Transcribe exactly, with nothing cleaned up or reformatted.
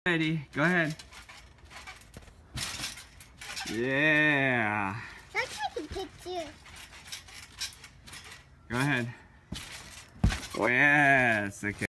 Ready, go ahead. Yeah. Let's take a picture. Go ahead. Oh, yes, okay.